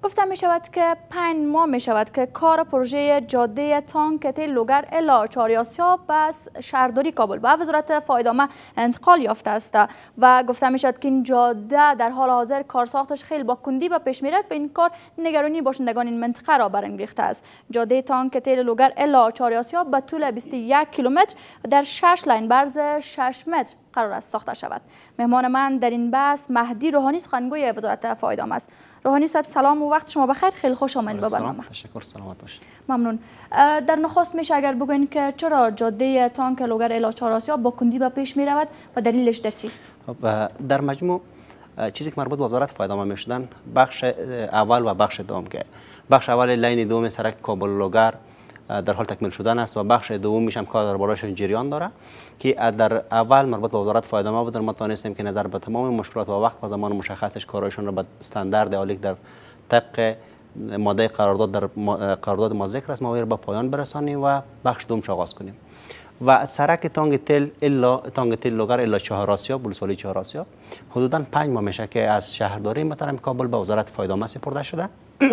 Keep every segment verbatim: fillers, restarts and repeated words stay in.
گفته می شود که پنج ماه می شود که کار پروژه جاده تانک تیل لوگر الی چهار آسیاب بس شهرداری کابل به وزارت فایدامه انتقال یافته است و گفته می شود که این جاده در حال حاضر کارساختش خیلی با کندی به پیش میرد و این کار نگرانی باشندگان این منطقه را برانگیخته است. جاده تانک تیل لوگر الی چهار آسیاب به طول بیست و یک کیلومتر در شش لاین برز شش متر قرار است ساخته شود. مهمان من در این بحث مهدی روحانی سخنگوی وزارت فایدامه است. روحانی صاحب سلام و وقت شما بخیر. خیلی خوش آمدید به برنامه. تشکر، سلامت باشید. ممنون. در نخست میشه اگر بگوین که چرا جاده تانک لوگر الی چهار آسیاب با کندی به پیش می رود و دلیلش در چیست؟ در مجموع چیزی که مربوط به وزارت فایدامه میشدن بخش اول و بخش دوم که بخش اول لین دوم سرک کابل لوگر در حال تکمیل شدن است و بخش دوم میشم کار در بالایش جریان داره که در اول مربوط به وزارت فایدامه بود. ما توانستیم که نظر به تمام مشکلات و وقت و زمان مشخصش کارایشون را به استاندارد عالی در طبق ماده قرارداد در قرارداد ما ذکر است ما به پایان برسانیم و بخش دوم آغاز کنیم. و سرک تانک تیل الا تانک تیل لوگر الی چهار آسیاب ولسوالی چهار آسیاب حدودا پنج ماه میشه که از شهرداری محترم کابل به وزارت فایدامه سپرده شده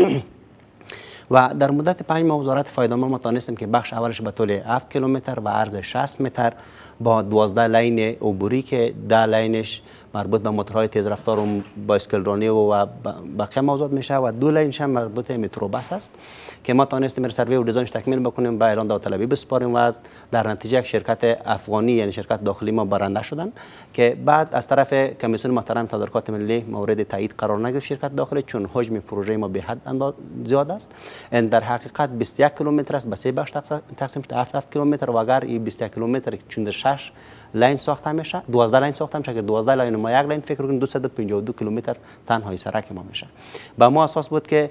و در مدت پنج ماه وزارت فایدامه ما توانستیم که بخش اولش به طول هفت کیلومتر و عرض شصت متر با دوازده لین عبوری که ده لینش مربوط به موتورهای تیزرفتار و بایسکل رانی و بقیه موضوعات میشه و دو لینش هم مربوط به مترو بس است که ما توانستیم سروی و دیزاینش تکمیل بکنیم با اعلان داوطلبی بسپاریم و در نتیجه یک شرکت افغانی یعنی شرکت داخلی ما برنده شدن که بعد از طرف کمیسیون محترم تدارکات ملی مورد تایید قرار نگرفت شرکت داخلی چون حجم پروژه ما به حد زیاد است. این در حقیقت بیست و یک کیلومتر است به سه بخش تقسیم شده هفت هفت کیلومتر و اگر این بیست و یک کیلومتر چون در شش لین ساخته میشه دوازده لین ساخته میشه که دوازده لین ما یک لین فکر کنید دویست و پنجاه و دو کیلومتر تنهایی سرک ما میشه. با ما اساس بود که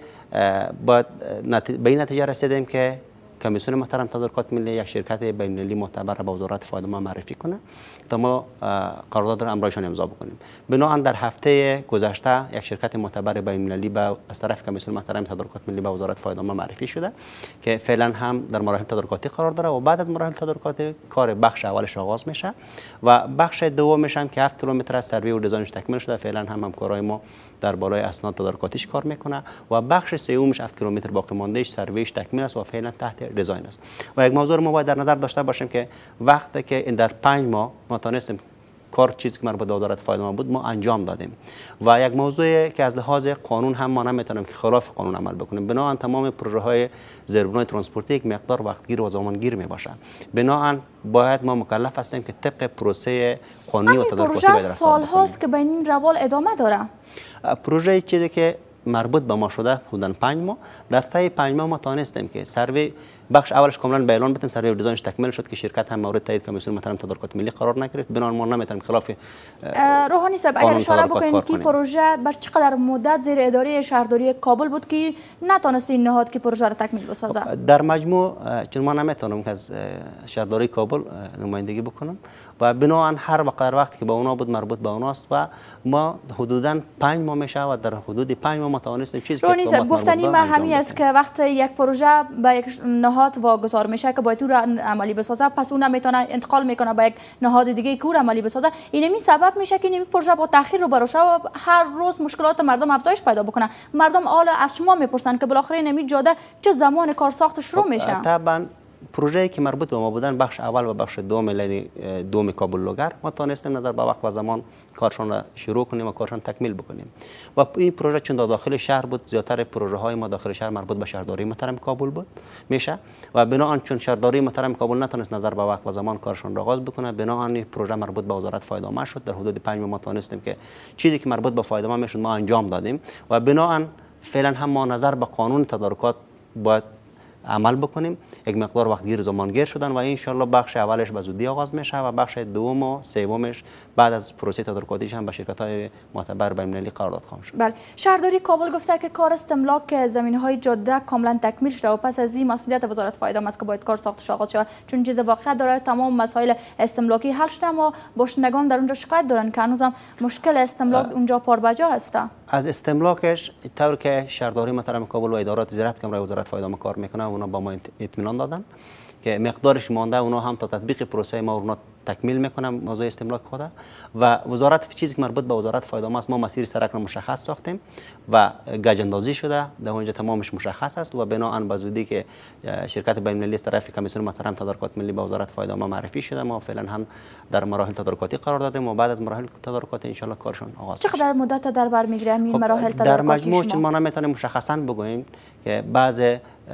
با به این نتیجه رسیدیم که کمیسیون محترم تدارکات ملی یک شرکت بین المللی معتبر را به وزارت فایدامه معرفی کنه تا ما قرارداد را امضایشان امضا بکنیم. بنابراین در هفته گذشته یک شرکت معتبر بین المللی با از طرف کمیسیون محترم تدارکات ملی به وزارت فایدامه معرفی شده که فعلا هم در مراحل تدارکاتی قرار داره و بعد از مراحل تدارکاتی کار بخش اولش آغاز میشه و بخش دومش هم که هفت کیلومتر از سروی و دیزاینش تکمیل شده فعلا هم همکارای ما در بالای اسناد تدارکاتیش کار میکنه و بخش سومش هفت کیلومتر باقی مانده سرویش تکمیل است و فعلا تحت دیزاین است. و یک موضوع ما باید در نظر داشته باشیم که وقتی که در پنج ماه ما توانستیم کار چیزی که مربوط به وزارت فایدامه بود ما انجام دادیم و یک موضوع که از لحاظ قانون هم ما نمیتونیم که خلاف قانون عمل بکنیم. بنابراین تمام پروژه های زیربنای ترانسپورتی یک مقدار وقتگیر و زمانگیر می باشه. بنابراین باید ما مکلف هستیم که طبق پروسه قانونی و تدارکاتی پروژه سال هاست که به این روال ادامه داره. پروژه چیزی که مربوط به ما شده بودن پنج ماه در طی پنج ماه ما توانستیم که سروی بخش اولش کاملا به اعلان بدیم سروی و دیزاینش تکمیل شد که شرکت هم مورد تایید کمیسیون محترم تدارکات ملی قرار نگرفت. بنابراین ما نمیتونیم خلاف روحانی صاحب اگر اشاره بکنید که پروژه بر چقدر مدت زیر اداره شهرداری کابل بود که نتونست این نهاد که پروژه را تکمیل بسازه؟ در مجموع چون ما نمیتونم که از شهرداری کابل نمایندگی بکنم و بنابراین هر وقت وقتی که با اونا بود مربوط به اوناست و ما حدودا پنج ماه میشه و در حدود پنج ماه ما توانستیم چیزی روحانی صاحب گفتنی ما همین است که وقتی یک پروژه به یک نهاد واگذار میشه که باید او را عملی بسازه پس اون نمیتونه انتقال میکنه به یک نهاد دیگه که او را عملی بسازه. این می سبب میشه که این پروژه با تاخیر رو بروشه و هر روز مشکلات مردم افزایش پیدا بکنه. مردم حالا از شما میپرسن که بالاخره این جاده چه زمان کار ساخت شروع میشه؟ طبعا پروژه‌ای که مربوط به ما بودن بخش اول و بخش دوم لین دوم کابل لوگر ما توانستیم نظر به وقت و زمان کارشون را شروع کنیم و کارشون تکمیل بکنیم و این پروژه چون داخل شهر بود زیاتر پروژه های ما داخل شهر مربوط به شهرداری محترم کابل بود میشه و بنابراین چون شهرداری محترم کابل نتونست نظر به وقت و زمان کارشون را آغاز بکنه بنابراین این پروژه مربوط به وزارت فایدامه شد. در حدود پنج ماه ما توانستیم که چیزی که مربوط به فایدامه میشد ما انجام دادیم و بنابراین فعلا هم ما نظر به قانون تدارکات باید عمل بکنیم. یک مقدار وقتگیر زمانگیر شدن و ان شاء بخش اولش به زودی آغاز میشه و بخش دوم و سومش بعد از پروسه تدارکاتیش هم به شرکت‌های معتبر بین المللی قرارداد خواهد شد. بله، شهرداری کابل گفته که کار استملاک زمین‌های جاده کاملا تکمیل شده و پس از این مسئولیت وزارت فایدامه است که باید کار ساختش آغاز شود چون چیز واقعا داره تمام مسائل استملاکی حل شده اما باشندگان در اونجا شکایت دارن که هنوزم مشکل استملاک اونجا پاربجا است. از استملاکش طور که شهرداری محترم کابل و ادارات زراعت کمره وزارت فایدامه کار میکنه اونا با ما اطمینان دادن که مقدارش مانده اونا هم تا تطبیق پروسه ما اونا تکمیل میکنه موضوع استملاک خود و وزارت چیزی که مربوط به وزارت فایده‌آمد است ما مسیر سرک را مشخص ساختیم و گنج اندازی شده در اونجا تمامش مشخص است و بناهن به زودی که شرکت بین المللی از طرف کمیسیون محترم تدارکات ملی به وزارت فایده‌آمد معرفی شده ما فعلا هم در مراحل تدارکاتی قرار دادیم و بعد از مراحل تدارکاتی ان شاء الله کارشون آغاز میشه. چقدر مدت در بر میگیره این مراحل تدارکاتی در مجموع شما؟ ما نمیتونیم مشخصا بگوییم که بعض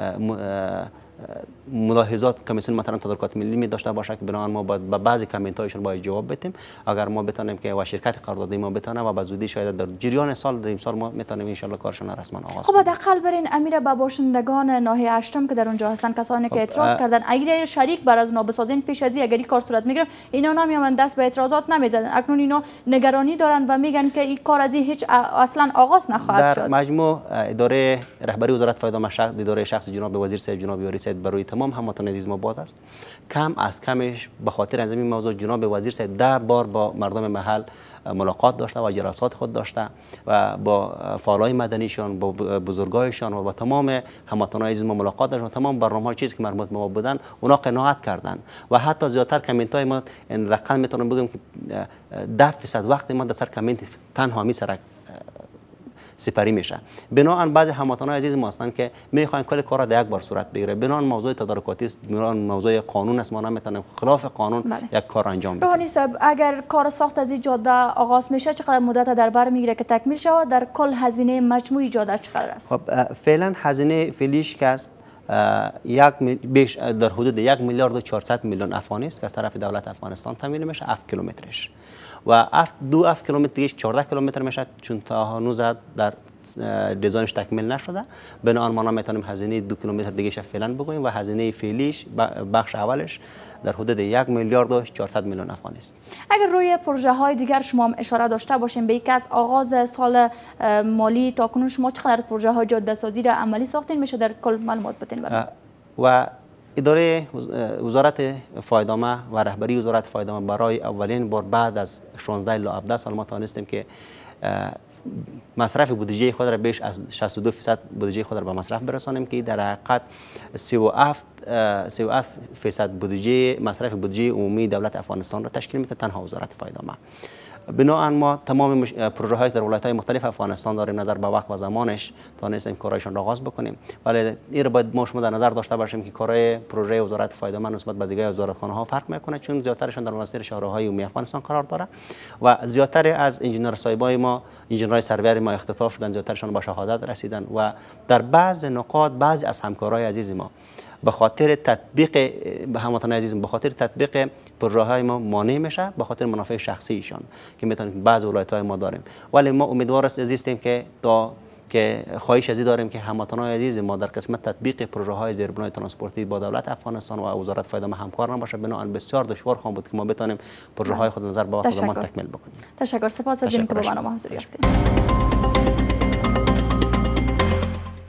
ملاحظات کمیسیون محترم تدارکات ملی می داشته باشه که بنابراین ما باید به بعضی کامنت هایشون باید جواب بدیم اگر ما بتونیم که و شرکت قراردادی ما بتونه و به زودی شاید در جریان سال در این سال ما میتونیم ان شاء الله کارشون رسما آغاز کنیم. خب حداقل برین امیر با باشندگان ناحیه هشتم که در اونجا هستن کسانی که اعتراض کردن اگر شریک بر از نابسازین پیش از اگر کار صورت میگیره اینا نمیامن دست به اعتراضات نمیزدن اکنون اینا نگرانی دارن و میگن که این کار از هیچ اصلا آغاز نخواهد شد. در مجموع اداره رهبری وزارت فایده‌آمد شخص اداره شخص جناب وزیر صاحب جناب یاری صاحب برای تمام هموطنان عزیز ما باز است. کم از کمش به خاطر از این موضوع جناب وزیر صاحب ده بار با مردم محل ملاقات داشته و جلسات خود داشته و با فعالای مدنیشان با بزرگایشان و با تمام هموطنان عزیز ما ملاقات داشتن. تمام برنامه‌های چیزی که مربوط به ما بودن اونا قناعت کردند و حتی زیادتر کامنت های ما رقم میتونم بگم که ده درصد وقت ما در سر کامنت تنها می سرک سپری میشه. بنابراین بعضی هموطنان عزیز ما هستند که میخواین کل کارا در یک بار صورت بگیره. بنابراین موضوع تدارکاتی است، بنابراین موضوع قانون است، ما نمیتونیم خلاف قانون بله. یک کار انجام بدیم. روحانی صاحب اگر کار ساخت از این جاده آغاز میشه چقدر مدت در بر میگیره که تکمیل شود؟ در کل هزینه مجموعی جاده چقدر است؟ خب فعلا هزینه فعلیش که است یک بیش در حدود یک میلیارد و چهارصد میلیون افغانی است که از طرف دولت افغانستان تامین میشه هفت کیلومترش و هفت دو هفت کیلومتر دیگه چهارده کیلومتر میشه چون تا هنوز در دیزاینش تکمیل نشده. بنابراین ما نمیتونیم هزینه دو کیلومتر دیگه فعلا بگوییم و هزینه فعلیش بخش اولش در حدود یک میلیارد و چهارصد میلیون افغانی است. اگر روی پروژه های دیگر شما هم اشاره داشته باشیم به یک از آغاز سال مالی تا کنون شما چقدر پروژه های جاده سازی را عملی ساختین میشه در کل معلومات بدین برام؟ و اداره وزارت فایده‌آمد و رهبری وزارت فایده‌آمد برای اولین بار بعد از شانزده الی هفده سال ما توانستیم که مصرف بودجه خود را بیش از شصت و دو درصد بودجه خود را به مصرف برسانیم که در حقیقت سی و هفت درصد بودجه مصرف بودجه عمومی دولت افغانستان را تشکیل میده تنها وزارت فایده‌آمد. بنابراین ما تمام پروژه های در ولایت های مختلف افغانستان داریم نظر به وقت و زمانش توانستیم کارایشان را آغاز بکنیم ولی این را باید ما شما در نظر داشته باشیم که کارهای پروژه وزارت فایده‌آمد نسبت به دیگر وزارتخانه ها فرق میکنه چون زیادترشان در مسیر شهرهای عمومی افغانستان قرار داره و زیادتر از انجینر صاحبای ما انجینرهای سرور ما اختطاف شدن زیادترشان به شهادت رسیدن و در بعض نقاط بعضی از همکارای عزیز ما به خاطر تطبیق به هموطنان عزیز به خاطر تطبیق پروژه های ما مانع میشه به خاطر منافع شخصی ایشان که میتونیم بعض ولایت های ما داریم ولی ما امیدوار هستیم که تا که خواهش ازی داریم که هموطنان عزیز ما در قسمت تطبیق پروژه های زیربنای ترانسپورتی با دولت افغانستان و وزارت فایده‌آمد همکار نباشه بنابراین بسیار دشوار خواهد بود که ما بتونیم پروژه های خود نظر به وقت زمان تکمیل بکنیم. تشکر. سپاس از اینکه به برنامه حضور یافتید.